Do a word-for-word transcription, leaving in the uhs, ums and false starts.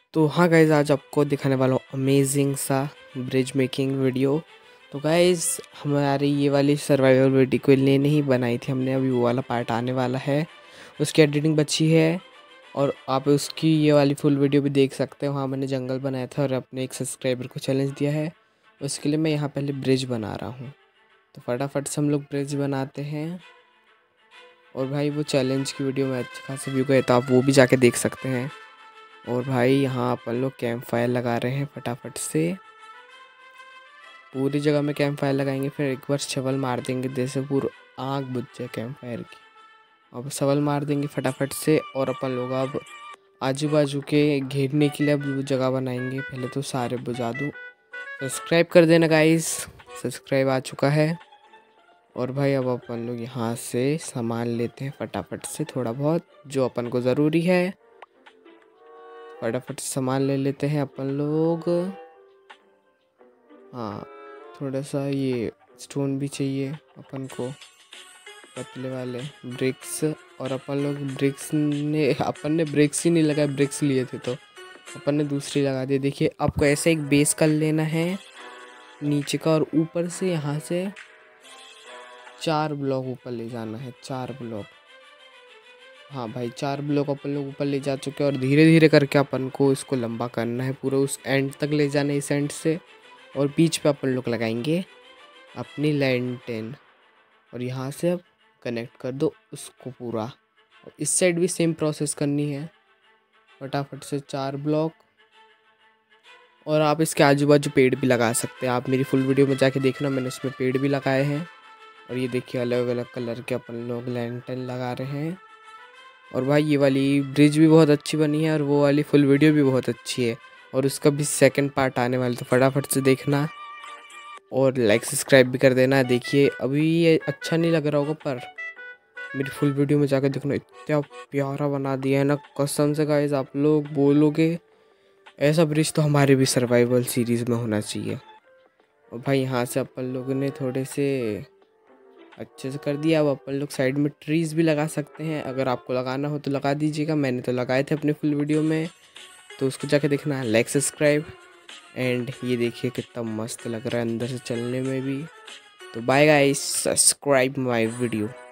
तो हाँ गाइज़, आज आपको दिखाने वाला हूँ अमेजिंग सा ब्रिज मेकिंग वीडियो। तो गाइज़, हमारी ये वाली सर्वाइवल वीडियो के लिए नहीं बनाई थी हमने, अभी वो वाला पार्ट आने वाला है, उसकी एडिटिंग बची है और आप उसकी ये वाली फुल वीडियो भी देख सकते हैं। वहाँ मैंने जंगल बनाया था और अपने एक सब्सक्राइबर को चैलेंज दिया है, उसके लिए मैं यहाँ पहले ब्रिज बना रहा हूँ। तो फटाफट से हम लोग ब्रिज बनाते हैं। और भाई वो चैलेंज की वीडियो में अच्छा खासा व्यू गए, तो आप वो भी जाके देख सकते हैं। और भाई यहाँ अपन लोग कैंप फायर लगा रहे हैं, फटाफट से पूरी जगह में कैंप फायर लगाएंगे, फिर एक बार शवल मार देंगे जैसे पूरा आग बुझ जाए कैंप फायर की। अब शवल मार देंगे फटाफट से और अपन लोग अब आजू बाजू के घेरने के लिए अब वो जगह बनाएंगे। पहले तो सारे बुझा दूँ। सब्सक्राइब कर देना गाइस, सब्सक्राइब आ चुका है। और भाई अब अपन लोग यहाँ से सामान लेते हैं फटाफट से, थोड़ा बहुत जो अपन को ज़रूरी है फटाफट से सामान ले लेते हैं अपन लोग। हाँ, थोड़ा सा ये स्टोन भी चाहिए अपन को, पतले वाले ब्रिक्स। और अपन लोग ब्रिक्स ने अपन ने ब्रिक्स ही नहीं लगाए, ब्रिक्स लिए थे तो अपन ने दूसरी लगा दी। देखिए, आपको ऐसे एक बेस कर लेना है नीचे का और ऊपर से यहाँ से चार ब्लॉक ऊपर ले जाना है, चार ब्लॉक। हाँ भाई, चार ब्लॉक अपन लोग ऊपर ले जा चुके हैं और धीरे धीरे करके अपन को इसको लंबा करना है, पूरा उस एंड तक ले जाना है, इस एंड से। और बीच पे अपन लोग लगाएंगे अपनी लैंटेन और यहाँ से अब कनेक्ट कर दो उसको पूरा। और इस साइड भी सेम प्रोसेस करनी है, फटाफट से चार ब्लॉक। और आप इसके आजू बाजू पेड़ भी लगा सकते हैं, आप मेरी फुल वीडियो में जाके देखना, मैंने इसमें पेड़ भी लगाए हैं। और ये देखिए, अलग अलग कलर के अपन लोग लैंटेन लगा रहे हैं। और भाई ये वाली ब्रिज भी बहुत अच्छी बनी है और वो वाली फुल वीडियो भी बहुत अच्छी है, और उसका भी सेकंड पार्ट आने वाला, तो फटाफट से देखना और लाइक सब्सक्राइब भी कर देना। देखिए, अभी ये अच्छा नहीं लग रहा होगा पर मेरी फुल वीडियो में जाकर देखना, इतना प्यारा बना दिया है ना, कसम से गाइस आप लोग बोलोगे ऐसा ब्रिज तो हमारे भी सर्वाइवल सीरीज़ में होना चाहिए। और भाई यहाँ से अपन लोगों ने थोड़े से अच्छे से कर दिया। अब अपन लोग साइड में ट्रीज़ भी लगा सकते हैं, अगर आपको लगाना हो तो लगा दीजिएगा, मैंने तो लगाए थे अपने फुल वीडियो में, तो उसको जाके देखना, लाइक सब्सक्राइब। एंड ये देखिए कितना मस्त लग रहा है अंदर से चलने में भी। तो bye guys, subscribe my video.